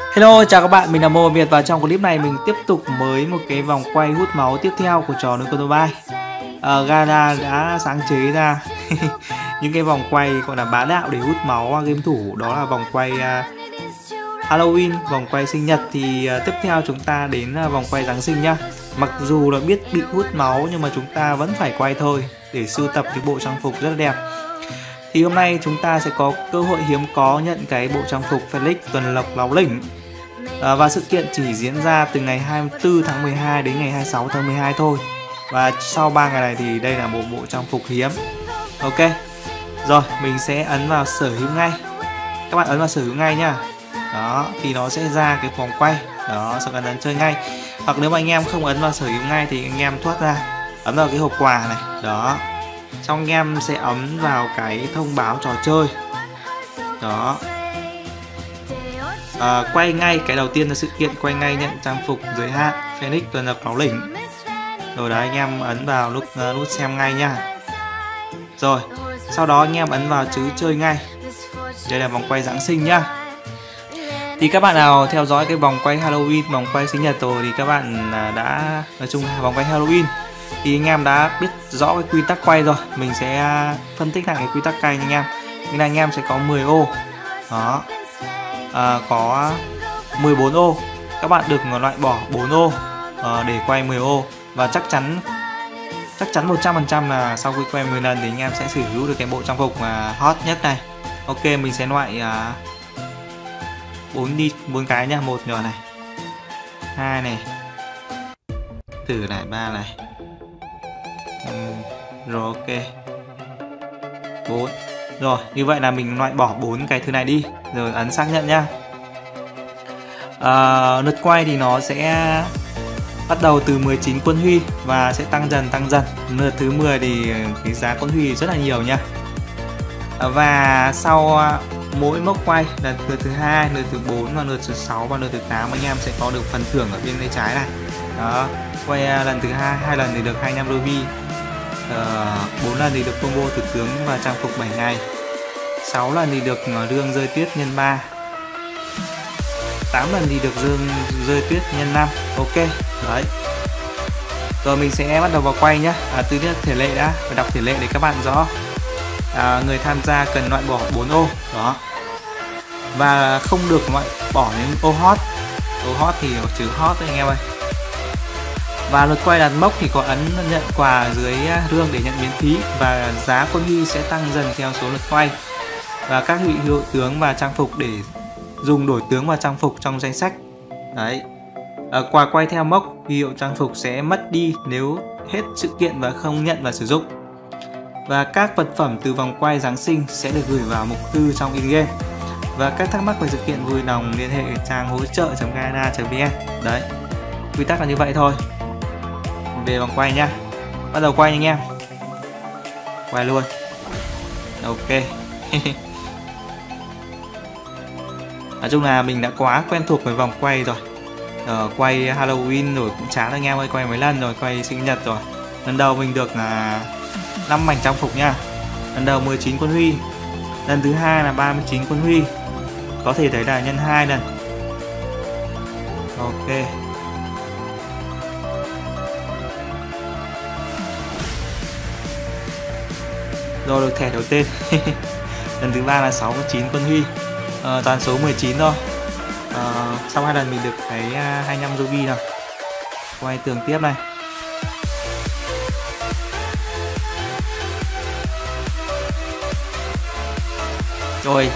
Hello, chào các bạn, mình là Mo Việt và trong clip này mình tiếp tục với một cái vòng quay hút máu tiếp theo của trò nuôi con Mobile. Gara đã sáng chế ra những cái vòng quay gọi là bá đạo để hút máu game thủ, đó là vòng quay Halloween, vòng quay sinh nhật. Thì tiếp theo chúng ta đến vòng quay Giáng sinh nhá. Mặc dù là biết bị hút máu nhưng mà chúng ta vẫn phải quay thôi để sưu tập cái bộ trang phục rất là đẹp. Thì hôm nay chúng ta sẽ có cơ hội hiếm có nhận cái bộ trang phục Felix tuần lộc láo lỉnh. Và sự kiện chỉ diễn ra từ ngày 24 tháng 12 đến ngày 26 tháng 12 thôi. Và sau 3 ngày này thì đây là một bộ trang phục hiếm. Ok. Rồi, mình sẽ ấn vào sở hữu ngay. Các bạn ấn vào sở hữu ngay nhá. Đó, thì nó sẽ ra cái vòng quay. Đó, sau đó ấn chơi ngay. Hoặc nếu mà anh em không ấn vào sở hữu ngay thì anh em thoát ra, ấn vào cái hộp quà này. Đó. Xong anh em sẽ ấn vào cái thông báo trò chơi. Đó. Quay ngay, cái đầu tiên là sự kiện quay ngay nhận trang phục giới hạn Phoenix tuần lộc láo lỉnh. Rồi đấy, anh em ấn vào nút xem ngay nha. Rồi, sau đó anh em ấn vào chữ chơi ngay. Đây là vòng quay Giáng sinh nhá. Thì các bạn nào theo dõi cái vòng quay Halloween, vòng quay sinh nhật rồi thì các bạn đã, nói chung vòng quay Halloween thì anh em đã biết rõ cái quy tắc quay rồi. Mình sẽ phân tích lại cái quy tắc quay nha anh em. Như là anh em sẽ có 10 ô. Đó. Có 14 ô. Các bạn được loại bỏ 4 ô để quay 10 ô. Và chắc chắn 100% là sau khi quay 10 lần thì anh em sẽ sở hữu được cái bộ trang phục hot nhất này. Ok, mình sẽ loại 4 cái nha, 1 nhỏ này, 2 này, thử lại 3 này. Rồi ok. 4. Rồi, như vậy là mình loại bỏ 4 cái thứ này đi. Rồi ấn xác nhận nhá. Lượt quay thì nó sẽ bắt đầu từ 19 quân huy và sẽ tăng dần. Lượt thứ 10 thì cái giá quân huy rất là nhiều nha. Và sau mỗi mốc quay là lượt thứ 2, lượt thứ 4 và lượt thứ 6 và lượt thứ 8 anh em sẽ có được phần thưởng ở bên tay trái này. Đó, quay lần thứ 2 lần thì được 25 ruby. 4 lần thì được combo thủ tướng và trang phục 7 ngày. 6 lần thì được rương rơi tuyết nhân 3. 8 lần thì được rơi tuyết nhân 5. Ok, đấy. Rồi mình sẽ bắt đầu vào quay nhá. Từ thể lệ đã, phải đọc thể lệ để các bạn rõ. Người tham gia cần loại bỏ 4 ô. Đó. Và không được loại bỏ những ô hot. Ô hot thì chữ hot đấy anh em ơi. Và lượt quay đặt mốc thì có ấn nhận quà dưới rương để nhận miễn phí. Và giá quân huy sẽ tăng dần theo số lượt quay. Và các huy hiệu tướng và trang phục để dùng đổi tướng và trang phục trong danh sách. Đấy. Quà quay theo mốc, huy hiệu trang phục sẽ mất đi nếu hết sự kiện và không nhận và sử dụng. Và các vật phẩm từ vòng quay Giáng sinh sẽ được gửi vào mục tư trong in-game. Và các thắc mắc về sự kiện vui lòng liên hệ trang hỗ trợ.gana.vn. Đấy. Quy tắc là như vậy thôi. Về vòng quay nhá. Bắt đầu quay anh em. Quay luôn. Ok. Nói chung là mình đã quá quen thuộc với vòng quay rồi. Quay Halloween rồi cũng chán anh em ơi, quay mấy lần rồi, quay sinh nhật rồi. Lần đầu mình được 5 mảnh trang phục nha. Lần đầu 19 quân huy. Lần thứ 2 là 39 quân huy. Có thể thấy là nhân 2 lần. Ok. Rồi được thẻ đầu tên. Lần thứ 3 là 69 quân huy. Toàn số 19 thôi. Sau 2 lần mình được cái 25 ruby rồi. Quay tường tiếp này. Rồi.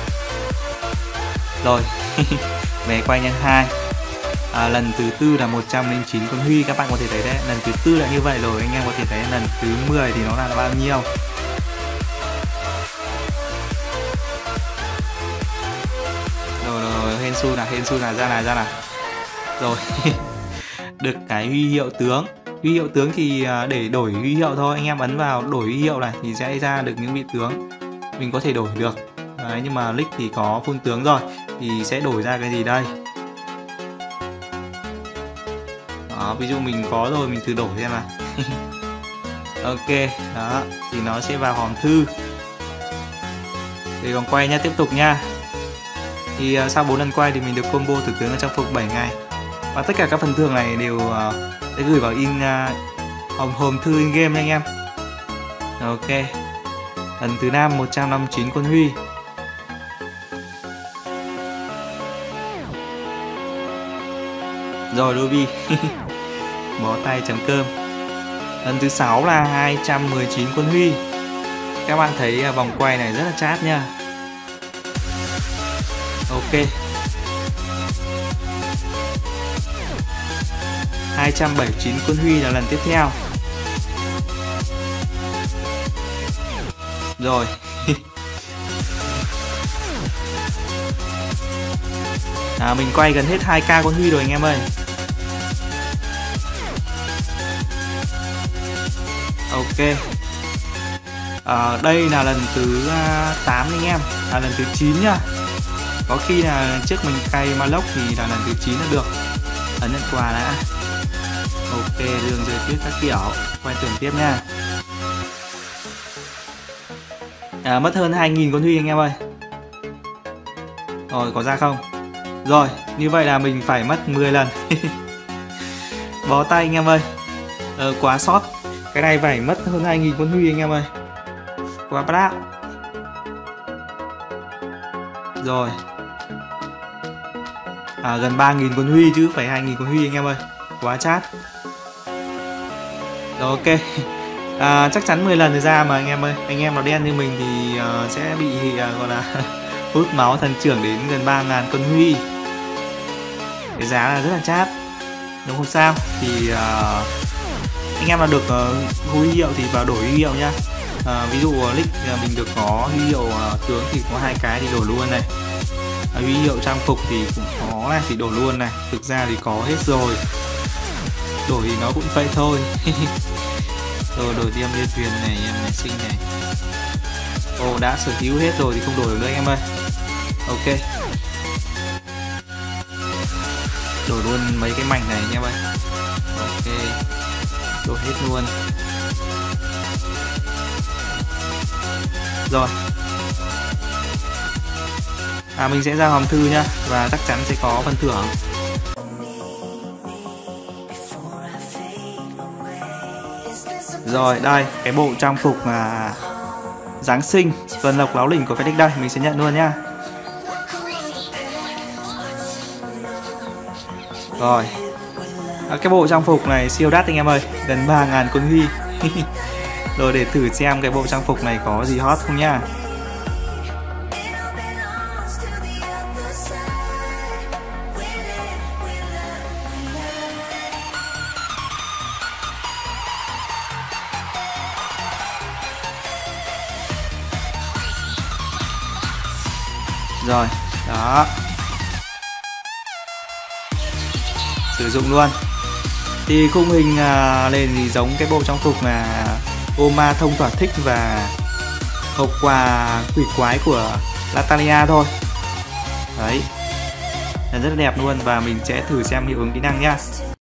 Về quay nhân 2. Lần thứ tư là 109 con huy, các bạn có thể thấy đấy. Lần thứ tư là như vậy rồi, anh em có thể thấy lần thứ 10 thì nó là bao nhiêu. Rồi hên xui là ra nào. Rồi. Được cái huy hiệu tướng. Huy hiệu tướng thì để đổi huy hiệu thôi, anh em ấn vào đổi huy hiệu này thì sẽ ra được những vị tướng mình có thể đổi được. Đấy, nhưng mà Lick thì có full tướng rồi thì sẽ đổi ra cái gì đây? Đó, ví dụ mình có rồi mình thử đổi xem nào. Ok, đó thì nó sẽ vào hòm thư. Để vòng quay nha, tiếp tục nha. Thì sau 4 lần quay thì mình được combo thủ tướng ở trang phục 7 ngày. Và tất cả các phần thưởng này đều sẽ gửi vào hòm thư in game nha anh em. Ok. Lần thứ 5 159 quân huy. Rồi Ruby. Bó tay chấm cơm. Lần thứ 6 là 219 quân huy. Các bạn thấy vòng quay này rất là chát nha. Ok. 279 quân huy là lần tiếp theo. Rồi. Mình quay gần hết 2k quân huy rồi anh em ơi. Ok. Đây là lần thứ 8 anh em, là lần thứ 9 nhá. Có khi là trước mình cày Maloc thì là lần thứ 9 là được. Ấn nhận quà đã. Ok, đường giới thiệu các kiểu. Quay tưởng tiếp nha. Mất hơn 2.000 con huy anh em ơi. Rồi, có ra không? Rồi, như vậy là mình phải mất 10 lần. Bó tay anh em ơi. Quá sót. Cái này phải mất hơn 2.000 con huy anh em ơi. Quá bát. Rồi. Gần 3.000 con huy chứ phải 2.000 con huy anh em ơi. Quá chát. Rồi ok. Chắc chắn 10 lần thì ra mà anh em ơi. Anh em nào đen như mình thì sẽ bị gọi là hút máu thần trưởng đến gần 3.000 con huy. Cái giá là rất là chát. Nhưng không sao. Thì anh em nào được huy hiệu thì vào đổi huy hiệu nhá. Ví dụ nick mình được có huy hiệu tướng thì có 2 cái thì đổi luôn này. Huy hiệu trang phục thì cũng có này thì đổi luôn này. Thực ra thì có hết rồi. Đổi thì nó cũng vậy thôi. Rồi đổi tiêm lên thuyền này, em này xinh này. Đã sở hữu hết rồi thì không đổi được nữa anh em ơi. Ok. Đổi luôn mấy cái mảnh này anh em ơi. Ok. Đổi hết luôn. Rồi. Mình sẽ ra hòm thư nhá. Và chắc chắn sẽ có phần thưởng. Rồi đây, cái bộ trang phục Giáng sinh Tuần Lộc Láo Lỉnh của Fedix đây, mình sẽ nhận luôn nhá. Rồi. Cái bộ trang phục này siêu đắt anh em ơi, gần 3.000 con huy. Rồi để thử xem cái bộ trang phục này có gì hot không nhá. Rồi, đó. Sử dụng luôn. Thì khung hình lên thì giống cái bộ trang phục là ô ma thông thỏa thích và hộp quà quỷ quái của Natalia thôi. Đấy. Là rất là đẹp luôn và mình sẽ thử xem hiệu ứng kỹ năng nhá.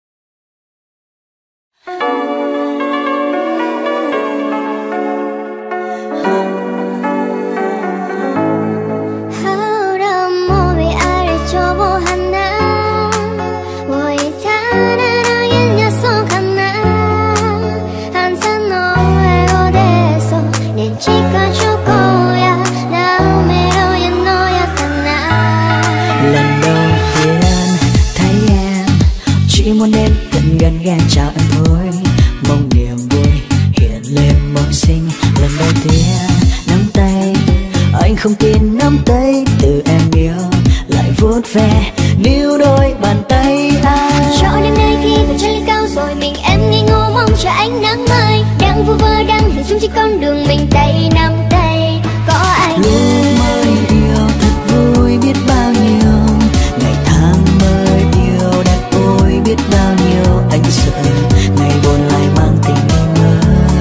Gần gàng chào em thôi, mong niềm vui hiện lên môi xinh. Lần đầu tiên nắm tay, anh không tin nắm tay từ em yêu lại vuốt ve níu đôi bàn tay anh. Cho đến nơi khi mặt trời lên cao rồi mình em ngây ngô mong chờ ánh nắng mai. Đang vu vơ đang hình dung trên con đường mình tay nắm tay có anh. Lúc mới yêu thật vui biết bao nhiêu, ngày tháng mới yêu đẹp ôi biết bao nhiêu. Anh sợ ngày buồn lại mang tình ngây ngơ.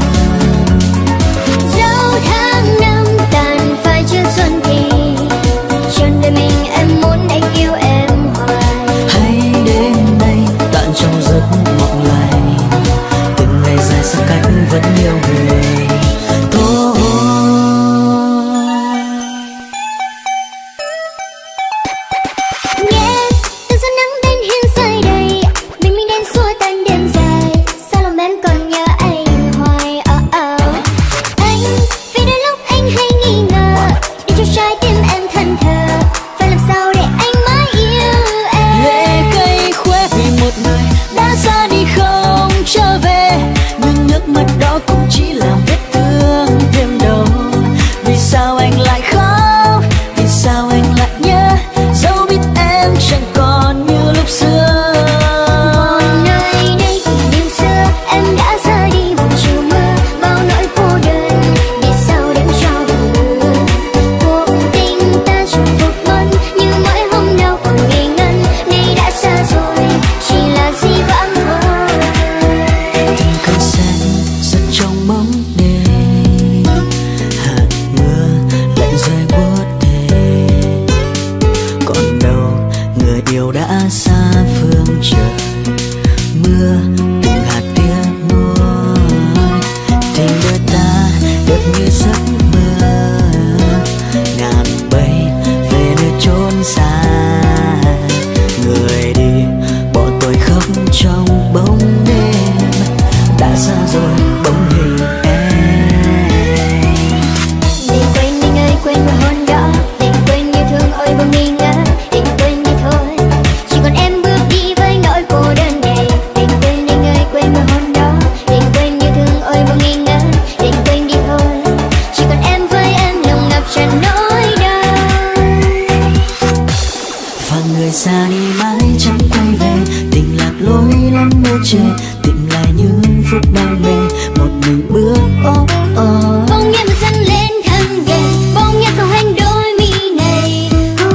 Dẫu tháng năm tàn phai chưa xuân thì trọn đời mình em muốn anh yêu em hoài. Hãy đến đây tận trong giấc mộng lành, từng ngày dài xa cách vẫn yêu người thôi. chê, tìm lại những phút đam mê một mình bước. Bỗng nhiên mà dâng lên thân gần, bỗng nhiên sầu hành đôi mi này.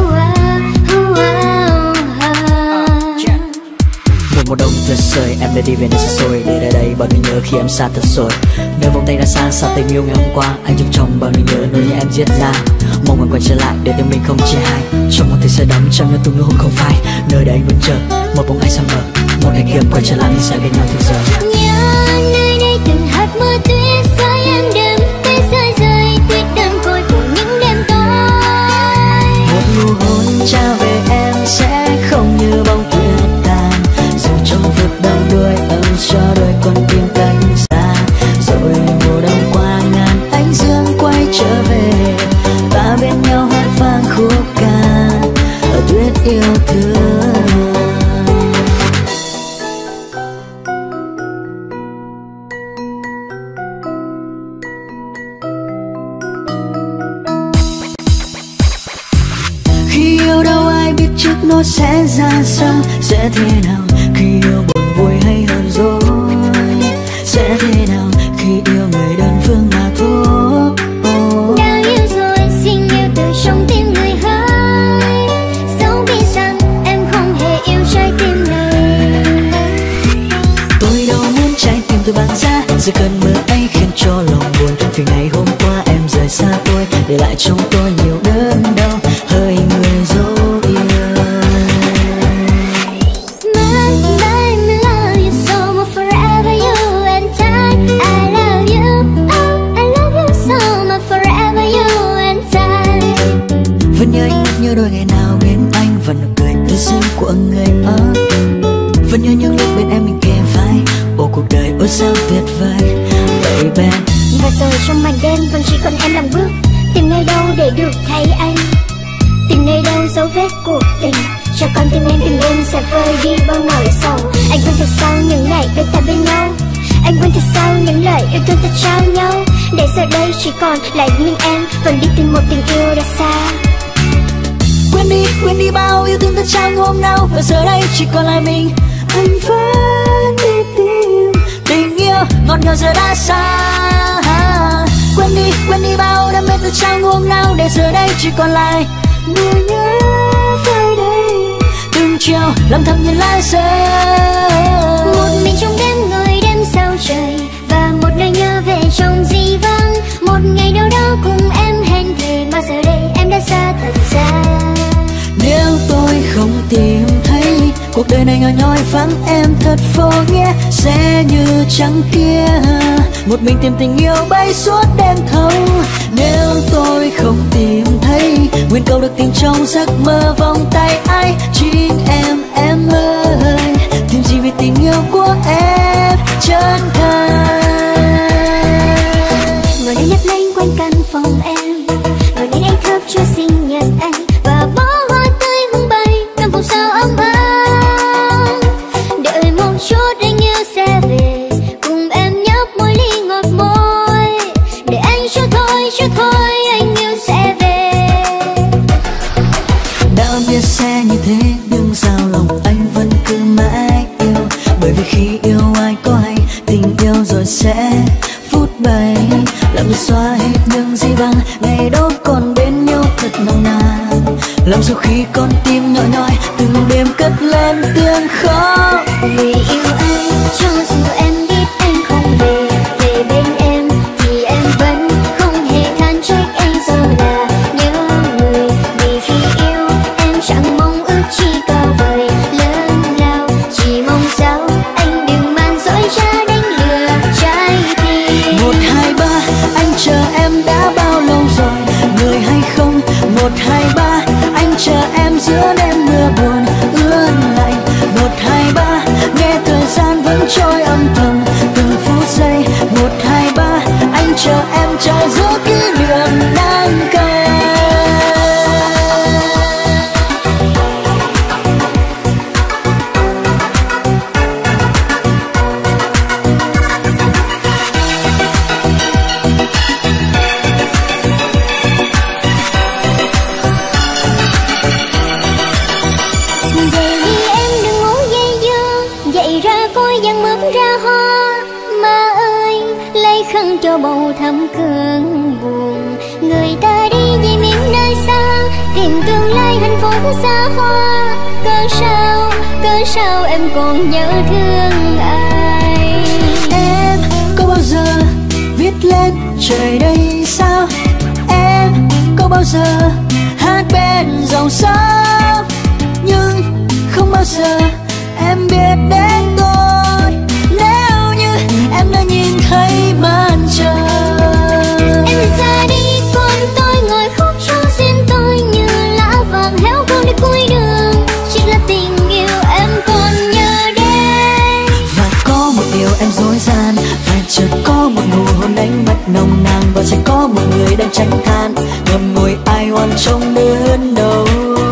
Một mùa đông tuyệt vời em đã đi về nơi xa xôi, để lại đây bao nỗi nhớ khi em xa thật rồi. Nơi vòng tay đã xa xa tình yêu ngày hôm qua, anh chụp trong bao nỗi nhớ nỗi nhớ em giết ra. Mong anh quay trở lại để tình mình không chia hai, trong một thế giới đắm trong nơi tung nước không phai. Nơi đây anh vẫn chờ một bóng ai xa mờ, một ngày kia em quay trở lại mình sẽ bên nhau thực giờ. Nhớ nơi đây từng hạt mưa tuyết rơi em đêm tuyết rơi rơi tuyết đơn côi của những đêm tối. Một nụ hôn trao về em sẽ không như bóng tuyết tàn, dù trong phút đông đuôi ấm cho đôi con tim cách xa. Rồi mùa đông qua ngàn ánh dương quay trở về, ta bên nhau hát vang khúc ca ở tuyết yêu thương. Khi yêu đâu ai biết trước nó sẽ ra sao, sẽ thế nào khi yêu buồn vui hay hờn dỗi, sẽ thế nào khi yêu người đơn phương mà thôi. Đã yêu rồi xin yêu từ trong tim người hỡi, dẫu biết rằng em không hề yêu trái tim này. Tôi đâu muốn trái tim tôi bán ra, giờ cơn mưa ấy khiến cho lòng buồn. Vì ngày hôm qua em rời xa tôi, để lại trong tôi nhiều đớn đau, hơi người dấu yêu. Vẫn nhớ ánh mắt, nhớ đôi ngày nào bên anh, và nụ cười tươi xinh của người ấm. Vẫn nhớ những lúc bên em mình kề vai, ô cuộc đời ôi sao tuyệt vời, baby. Và rồi trong màn đêm vẫn chỉ còn em làm bước, tìm nơi đâu để được thấy anh, tìm nơi đâu dấu vết cuộc tình, cho con tim em tìm đêm sẽ vơi đi bao nỗi sầu. Anh quên thật sao những ngày đôi ta bên nhau, anh quên thật sao những lời yêu thương ta trao nhau, để giờ đây chỉ còn lại mình em vẫn đi tìm một tình yêu đã xa. Quên đi bao yêu thương ta trao hôm nào, và giờ đây chỉ còn lại mình. Anh vẫn đi tìm tình yêu ngọt ngào giờ đã xa. Quên đi bao đam mê ta trao hôm nào, để giờ đây chỉ còn lại nỗi nhớ phai đây. Từng chiều lầm thầm nhìn lá rơi, Một mình trong đêm người đêm sao trời, và một lời nhớ về trong di vang. Một ngày đâu đó cùng em hẹn thề, mà giờ đây em đã xa thật xa. Nếu tôi không tìm thấy, cuộc đời này nhỏ nhoi vắng em thật vô nghĩa, sẽ như trăng kia một mình tìm tình yêu bay suốt đêm thâu. Nếu tôi không tìm thấy, nguyện cầu được tình trong giấc mơ vòng tay ai. Chính em ơi, tìm gì vì tình yêu của em chân thành. Ngồi đây nhấp lên quanh căn phòng em, ngồi đây anh thắp cho sinh nhật anh, và bó hoa tươi vung bay trong vòng sao ấm ấm. Đợi một chút anh như sẽ về, cùng em nhấp môi ly ngọt môi, để anh cho thôi anh yêu sẽ về. Đã biết sẽ như thế, nhưng sao lòng anh vẫn cứ mãi yêu. Bởi vì khi yêu ai có hay, tình yêu rồi sẽ phút bay, làm xóa hết những gì văng ngày đó còn bên nhau thật nồng nàn. Làm sao khi con tim nhỏ nhoi từng đêm cất lên tiếng khóc. Người yêu anh cho dù em biết anh không về bên em, thì em vẫn không hề than trách anh giờ là nhớ người. Vì khi yêu em chẳng mong ước chi cao vời lớn lao, chỉ mong sao anh đừng mang dối trá đánh lừa trái tim. 1, 2, 3 anh chờ em đã bao lâu rồi, người hay không? 1, 2, 3 anh chờ em giữa đêm mưa buồn ướt lạnh. 1, 2, 3 cho bầu thắm cơn buồn. Người ta đi về miền nơi xa, tìm tương lai hạnh phúc xa hoa. Cớ sao em còn nhớ thương ai? Em có bao giờ viết lên trời đây sao? Em có bao giờ hát bên dòng sông? Nhưng không bao giờ em biết đến tôi. Nếu như em đã nhìn thấy màn trời. Em ra đi còn tôi ngồi khóc cho riêng tôi, như lá vàng héo khô đi cuối đường. Chỉ là tình yêu em còn nhớ đến. Và có một điều em dối gian, phải chợt có một nụ hôn đánh mất nồng nàn. Và sẽ có một người đang tránh than, ngậm ngùi ai oan trong đớn đau.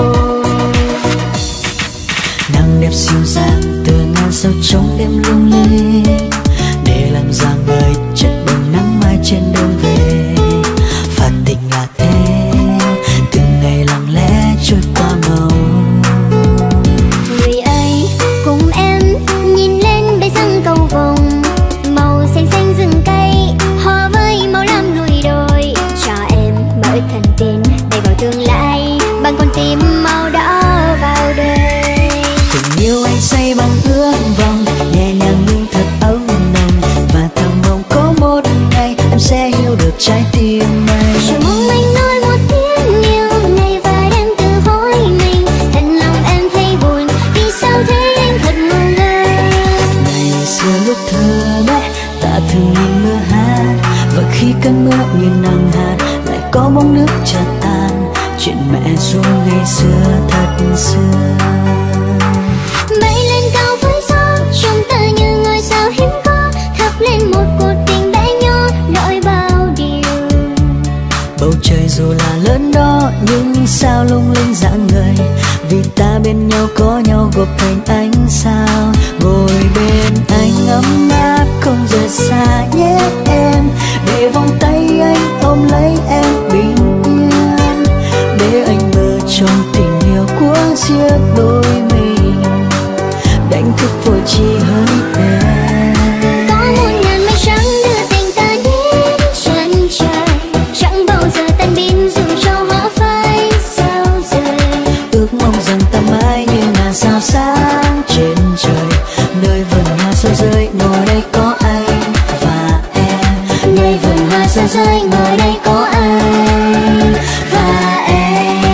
Nắng đẹp dịu dàng từ ngàn sao trong đêm lung linh, để làm dáng người chất bừng nắng mai trên đường về. Và tình là thế, từng ngày lặng lẽ trôi qua màu. Người ấy cùng em nhìn lên bãi răng cầu vồng, màu xanh xanh rừng cây hòa với màu lam núi đồi. Cho em mở thần tin để gọi tương lai bằng con tim màu đỏ vào đời. Tình yêu anh say bằng ước vọng, nhẹ nhàng nhưng thật ấm nồng. Và thầm mong có một ngày em sẽ hiểu được trái tim anh. Chỉ mong anh nói một tiếng yêu ngày và đêm tự hỏi mình, thật lòng em thấy buồn vì sao thế anh thật ngu ngơ. Ngày xưa lúc thơ bé ta thường nhìn mưa hát, và khi cơn mưa như nắng hát lại có bóng nước chợt tan. Chuyện mẹ ru ngày xưa thật xưa. Bay lên cao với gió, chúng ta như ngôi sao hiếm có, thắp lên một cuộc tình bé nhỏ đổi bao điều. Bầu trời dù là lớn đó nhưng sao lung linh dạng người, vì ta bên nhau có nhau gộp thành ánh sao. Ngồi bên anh ấm áp không rời xa nhé em, để vòng tay anh ôm lấy em bình yên. Để anh mơ trong tình yêu của riêng đôi mình, đánh thức vội chỉ hơi em. Có một ngàn mây trắng đưa tình ta đến chân trời, chẳng bao giờ tan biến dù cho hóa phai sao rời. Ước mong rằng ta mãi như ngàn sao sáng trên trời, nơi vườn hoa sao rơi ngồi đây có anh và em. Nơi vườn hoa sao rơi ngồi đây có anh và em.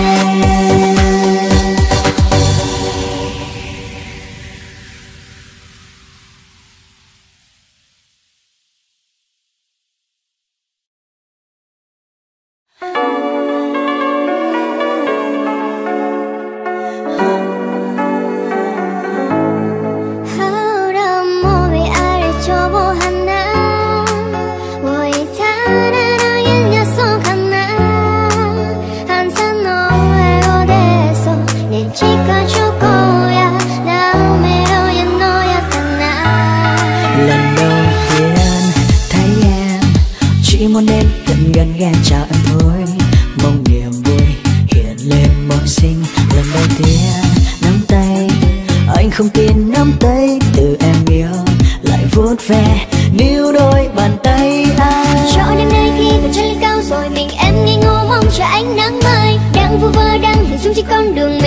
Lần đầu tiên thấy em, chỉ muốn đến gần ghen chào em thôi. Mong niềm vui hiện lên môi xinh. Lần đầu tiên nắm tay, anh không tin nắm tay từ em yêu, lại vuốt ve níu đôi bàn tay anh. Cho đến nơi khi mặt trời lên cao rồi mình em ngây ngô mong chờ ánh nắng mai, đang vu vơ đang hình dung trên con đường